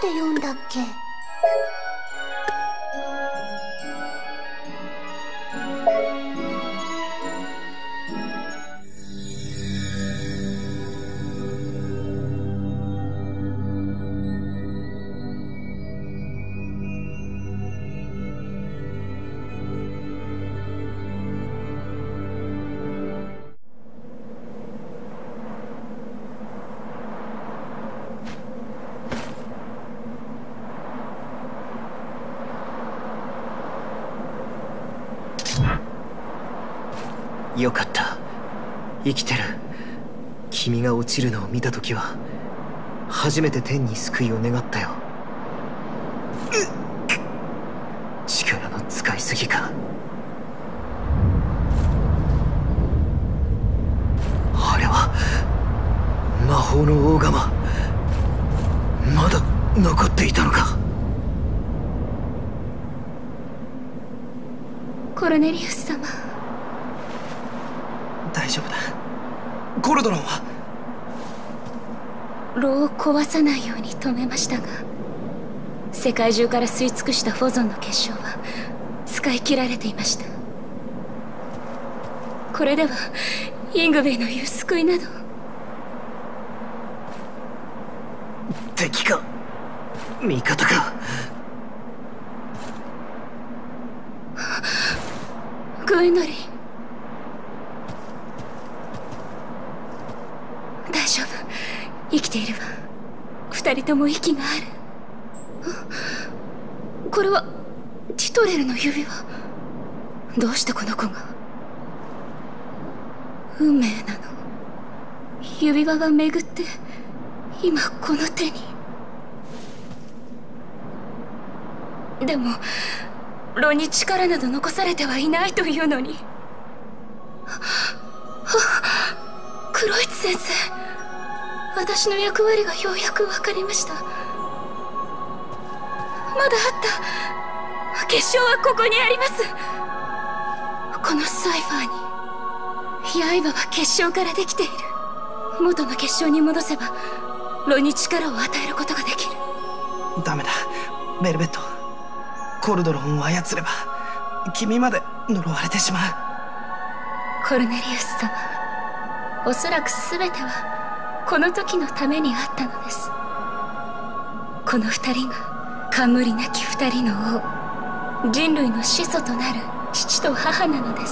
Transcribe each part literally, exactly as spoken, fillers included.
て言うんだっけ？ よかった。生きてる。君が落ちるのを見た時は初めて天に救いを願ったよ。力の使いすぎか。あれは魔法の大釜、まだ残っていたのか。 コルネリウス様、 大丈夫だ。コルドロンは？ 炉を壊さないように止めましたが、世界中から吸い尽くしたフォゾンの結晶は使い切られていました。これではイングベイの言う救いなど。 敵か味方か。 グエンドリン、大丈夫、生きているわ。二人とも息がある。これはティトレルの指輪。どうしてこの子が？運命なの。指輪が巡って今この手に。でも炉に力など残されてはいないというのに。クロイツ先生、私の役割がようやく分かりました。まだあった。結晶はここにあります。このサイファーに刃は結晶からできている。元の結晶に戻せば炉に力を与えることができる。 ダメだベルベット。コルドロンを操れば君まで呪われてしまう。 コルネリウス様、おそらく全てはこの時のためにあったのです。この二人が冠なき二人の王、人類の始祖となる父と母なのです。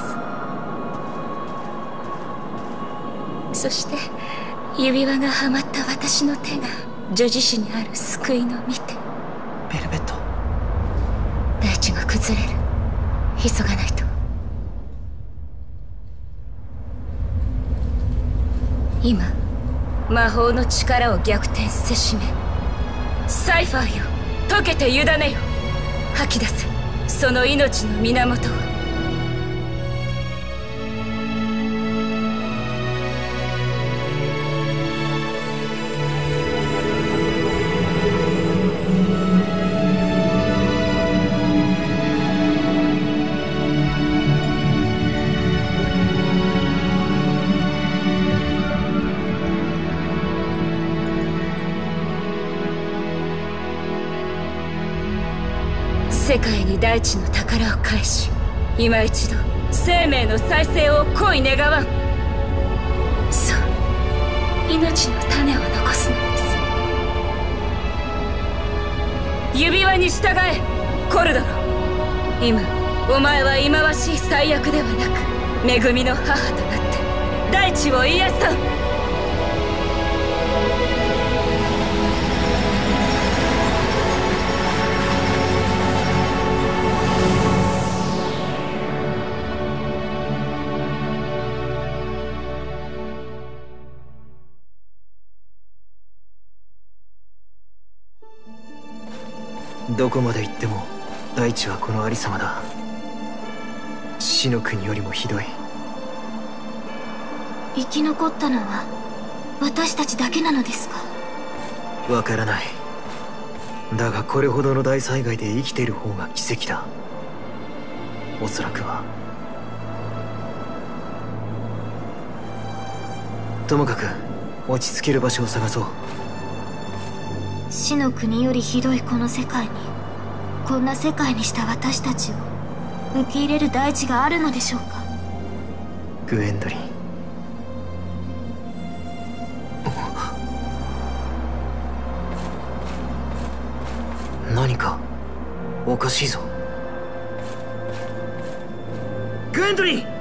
そして指輪がはまった私の手が女子誌にある救いの見て。 ベルベット、 大地が崩れる。急がないと。今魔法の力を逆転せしめ、サイファーよ、溶けて委ねよ。吐き出せその命の源を。世界に大地の宝を返し、今一度生命の再生を恋願わん。そう、命の種を残すのです。指輪に従えコルドロン。今お前は忌まわしい災厄ではなく恵みの母となって大地を癒さん。 どこまで行っても大地はこのありさまだ。死の国よりもひどい。 生き残ったのは私たちだけなのですか？ わからない。だがこれほどの大災害で生きている方が奇跡だ。おそらくは。ともかく落ち着ける場所を探そう。 死の国よりひどいこの世界に、こんな世界にした私たちを受け入れる大地があるのでしょうか。 グエンドリン、何かおかしいぞ。グエンドリン！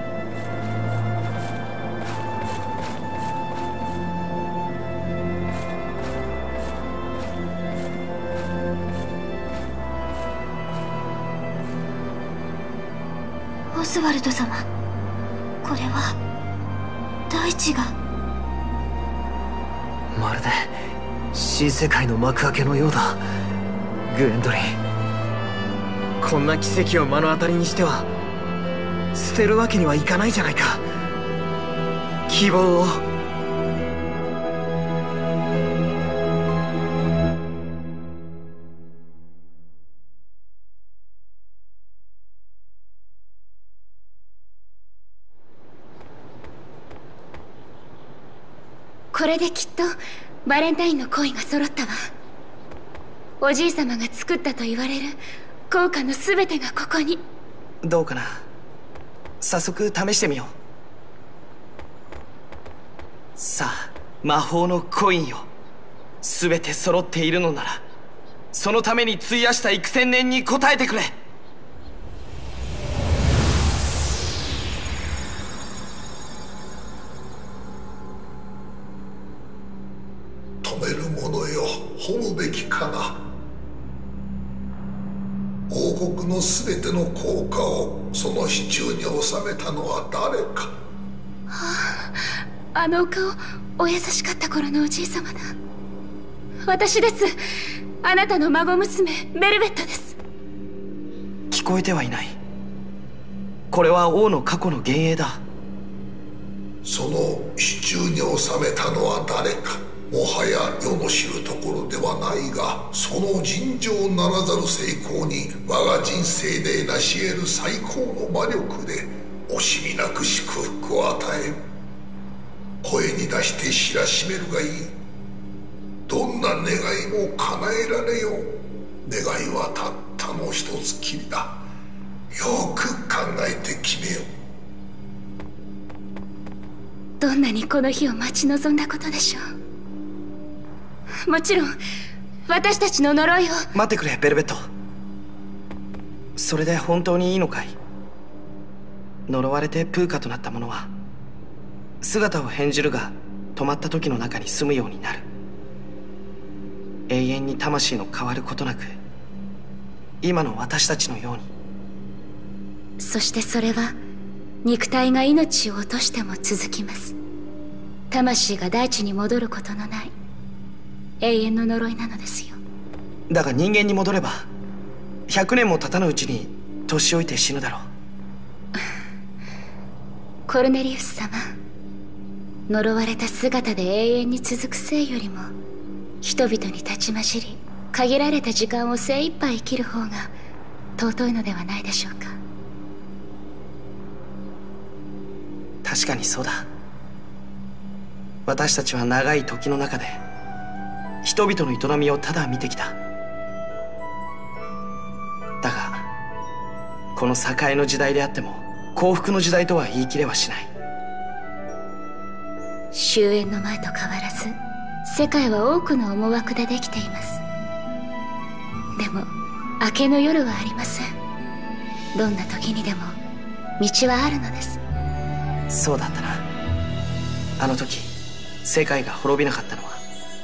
オスワルド様、これは大地が。 まるで新世界の幕開けのようだ。グエンドリン、こんな奇跡を目の当たりにしては捨てるわけにはいかないじゃないか、希望を。 これできっとバレンタインの恋が揃ったわ。おじい様が作ったと言われる効果の全てがここに。 どうかな、早速試してみよう。さあ、魔法のコインよ、全て揃っているのならそのために費やした幾千年に応えてくれ。 止める者よ、褒むべきかな。王国の全ての効果をその手中に収めたのは誰か。 はあ、あのお顔、お優しかった頃のおじい様だ。私です。あなたの孫娘ベルベットです。 聞こえてはいない。これは王の過去の幻影だ。 その手中に収めたのは誰か、もはや世の知るところではないが、その尋常ならざる成功に我が人生で成し得る最高の魔力で惜しみなく祝福を与える。声に出して知らしめるがいい。どんな願いも叶えられよう。願いはたったの一つきりだ。よく考えて決めよう。 どんなにこの日を待ち望んだことでしょう。もちろん私たちの呪いを。 待ってくれベルベット。それで本当にいいのかい。呪われてプーカとなった者は姿を変じるが止まった時の中に住むようになる。永遠に魂の変わることなく今の私たちのように。 そしてそれは肉体が命を落としても続きます。魂が大地に戻ることのない永遠の呪いなのですよ。 だが人間に戻ればひゃくねんも経たぬうちに年老いて死ぬだろう。 コルネリウス様、呪われた姿で永遠に続く生よりも人々に立ち混じり限られた時間を精一杯生きる方が尊いのではないでしょうか。 確かにそうだ。私たちは長い時の中で人々の営みをただ見てきた。だがこの栄の時代であっても幸福の時代とは言い切れはしない。 終焉の前と変わらず世界は多くの思惑でできています。でも明けの夜はありません。どんな時にでも道はあるのです。 そうだったな。あの時世界が滅びなかったのは。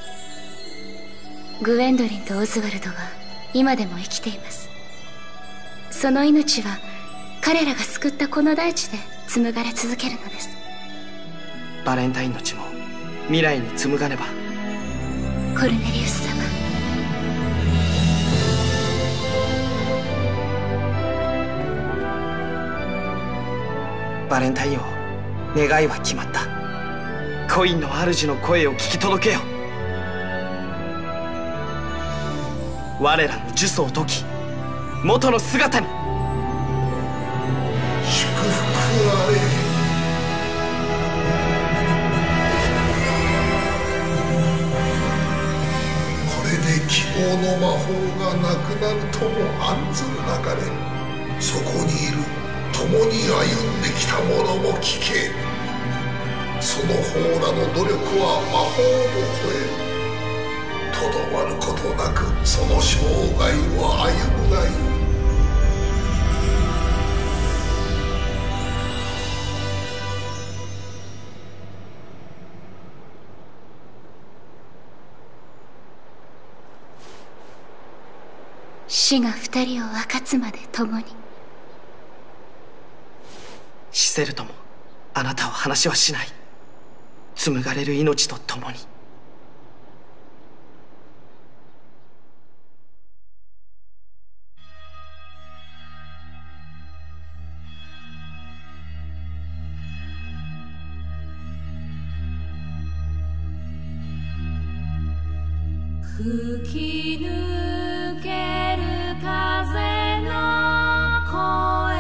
グウェンドリンとオズワルドは今でも生きています。その命は彼らが救ったこの大地で紡がれ続けるのです。 バレンタインの血も未来に紡がねば。 コルネリウス様、 バレンタインを願いは決まった。コインの主の声を聞き届けよ。我らの呪詛を解き元の姿に。 祝福あれ。これで希望の魔法がなくなるとも案ずるなかれ、そこにいる共に歩んできた者も聞け。その方らの努力は魔法を超える。とどまることなくその生涯を歩むがいい。 死が二人を分かつまで共に。 シセルともあなたを話はしない。紡がれる命と共に。 吹き抜ける風の声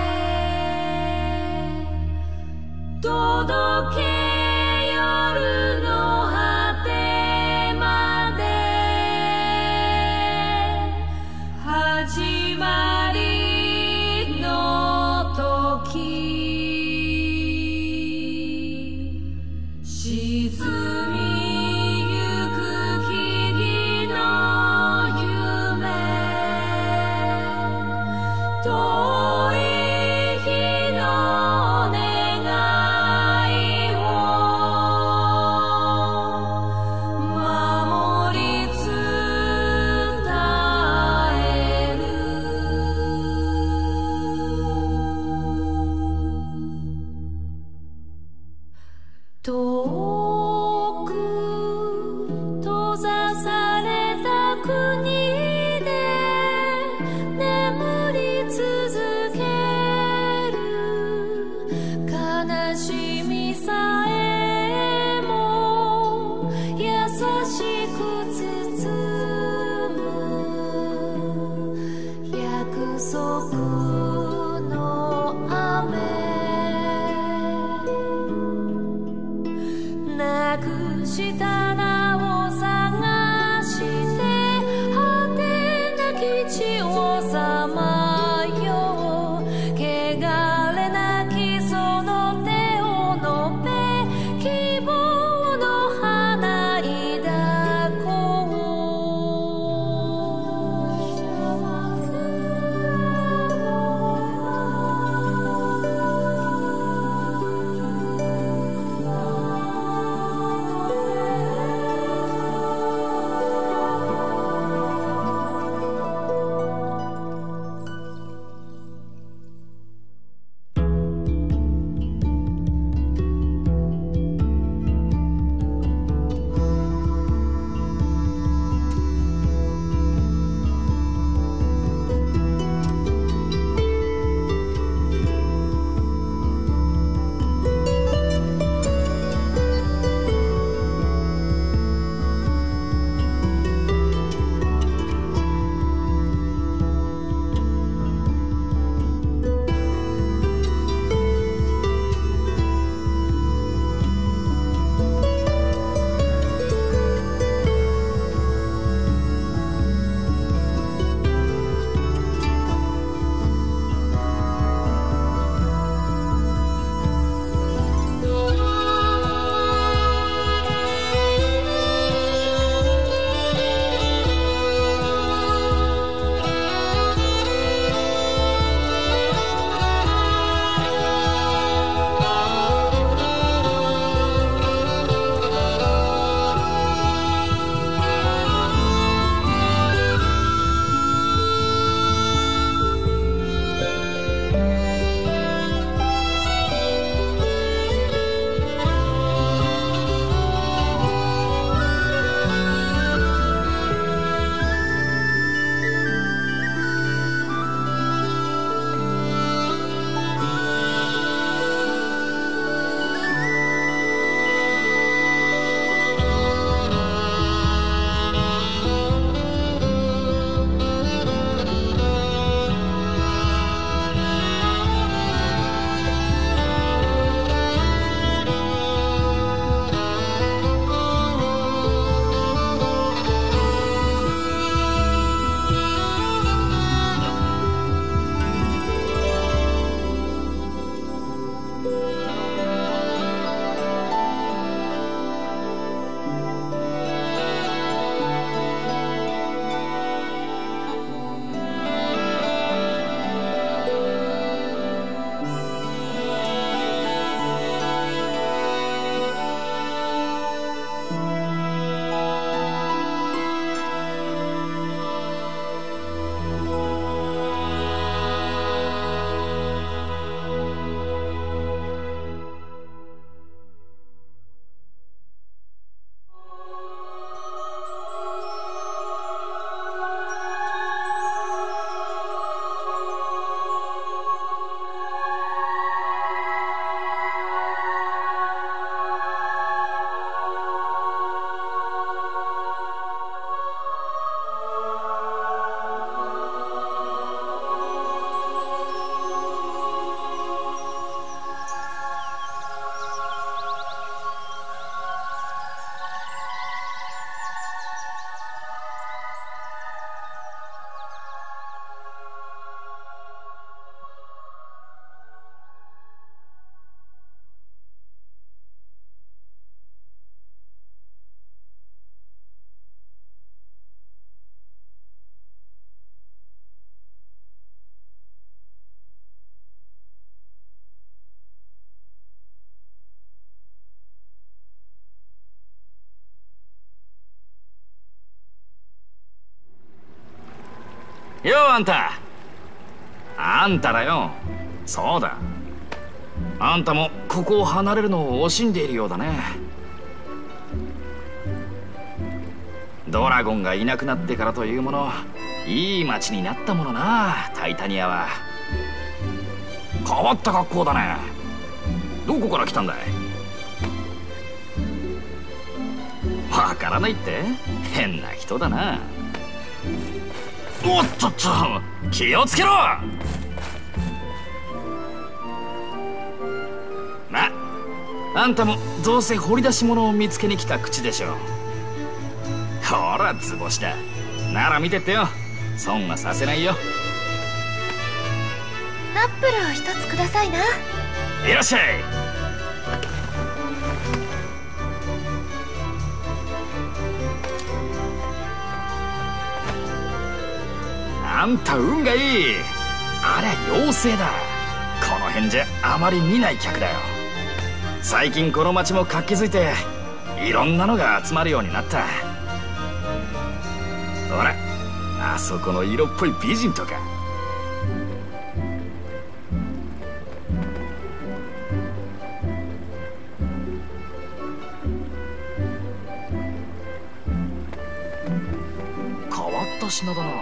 届け夜の果てまで始まりの時沈み遠く閉ざされた国で眠り続ける悲しみさえも優しく包む約束の雨。なくした名を探して果てなき地をさまよう。汚れなきその手をのべ希望の花に抱こう。 ようあんた。あんただよ。そうだ、あんたもここを離れるのを惜しんでいるようだね。ドラゴンがいなくなってからというもの、いい町になったものな、タイタニアは。変わった格好だね。どこから来たんだい？わからないって？変な人だな。おっとっと、気をつけろ。ま、あんたもどうせ掘り出し物を見つけに来た口でしょ。ほら図星だ。なら見てってよ。損はさせないよ。 アップルを一つくださいな。 いらっしゃい。あんた運がいい。ありゃ妖精だ。この辺じゃあまり見ない客だよ。最近この町も活気づいていろんなのが集まるようになった。ほら、あそこの色っぽい美人とか。変わった品だな。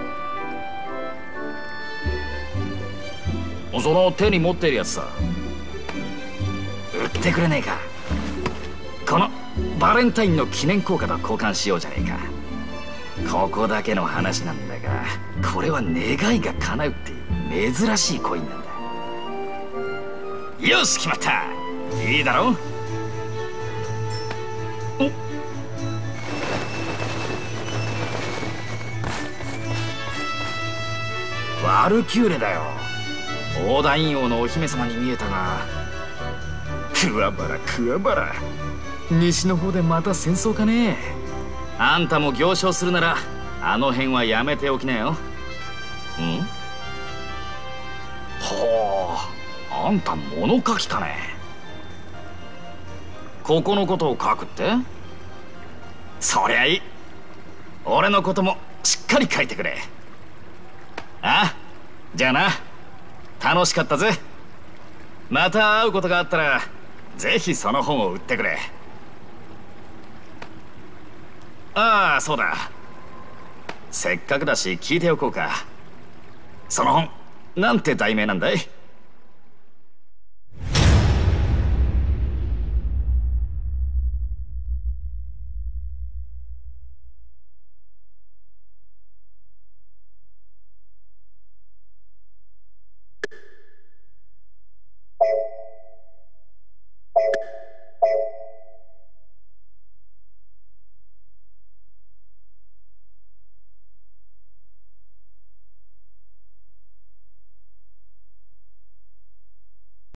その手に持っているやつさ、売ってくれねえか。このバレンタインの記念硬貨と交換しようじゃねえか。ここだけの話なんだが、これは願いが叶うっていう珍しいコインなんだ。よし決まった。いいだろう。おワルキューレだよ。オーダイン王のお姫様に見えたが。クワバラクワバラ、西の方でまた戦争かね。あんたも行商するならあの辺はやめておきなよ。ん？ほう、あんた物書きかね。ここのことを書くって？そりゃいい。俺のこともしっかり書いてくれ。ああ、じゃあな。楽しかったぜ。また会うことがあったらぜひその本を売ってくれ。ああ、そうだ、せっかくだし聞いておこうか。その本なんて題名なんだい？